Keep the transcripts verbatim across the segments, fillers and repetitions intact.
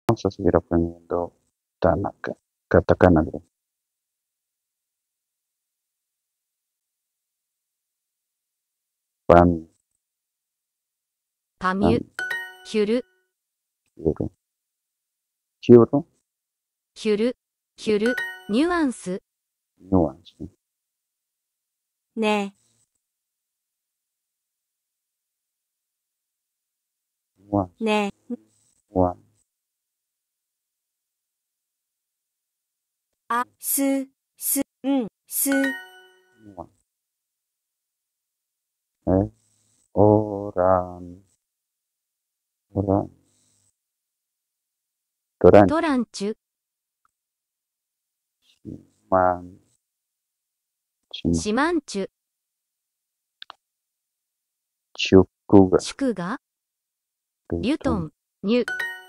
Vamos a seguir aprendiendo Tanaka, katakana de pan, パミュ、 pan, ヒュル、 chiuro, chiuro, ヒュル、ヒュル、ニュアンス、 nuance, ね、 nuance, ね、 nuance, あ、す、す、ん、す、 nuance, eh, oran, oran, toran, トランチュ、 man, chima, シマンチュ、 chukuga, チクガ、リュトン、ニュ、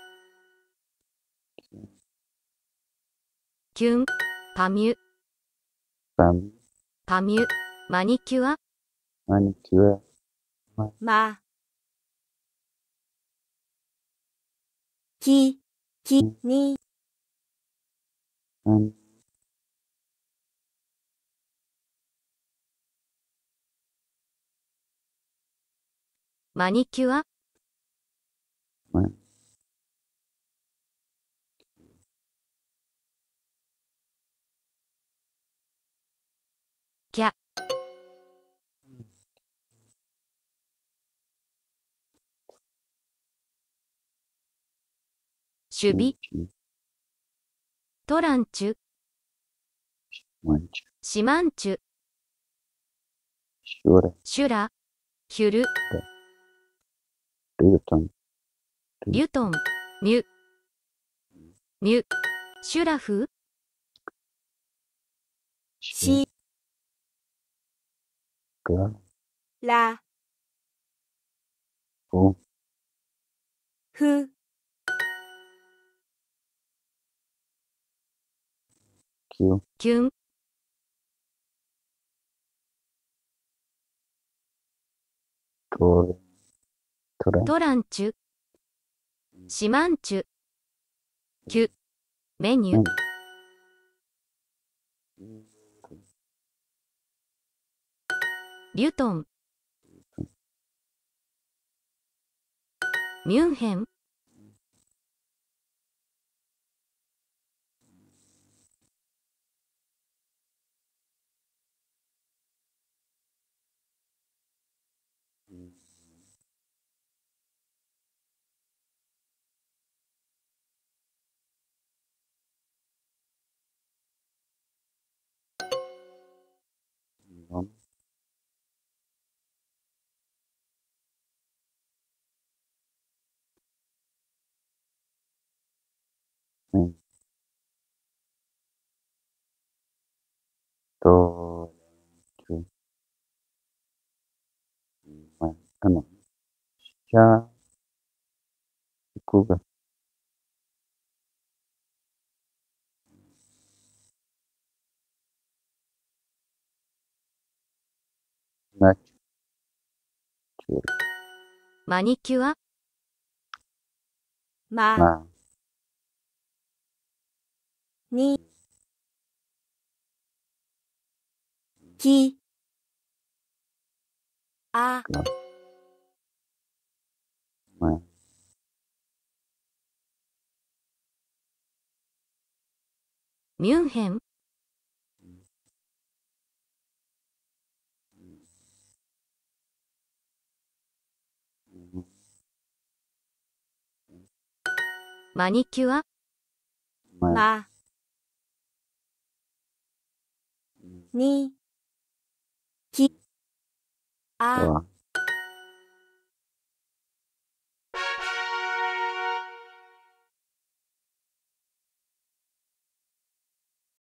キュン、パミュ、 pan, パミュ、マニキュア、 manicure, ま、き、き、に、 man, マニキュア、 man, キャ、守備、 chi, トランチュ、 manch, シマンチュ、 shure, シュラ、ヒュル、 ryutan, リュトン、ミュ、ミュ、シュラフ、 し、 ga, ら、 fu, ふ、 kyu, キュン、 tore, toran, トランチュ、シマンチュ、キュ、メニュ、 man, リュトン、ミュンヘン、 non, men, to, chu, man, ano, sha, kuga, nach, chure, マニキュア、 ま、 ma, に、 き、 あ、 ga, man, ミュンヘン、 マニキュア、 man, ま、に、き、あ、 wa,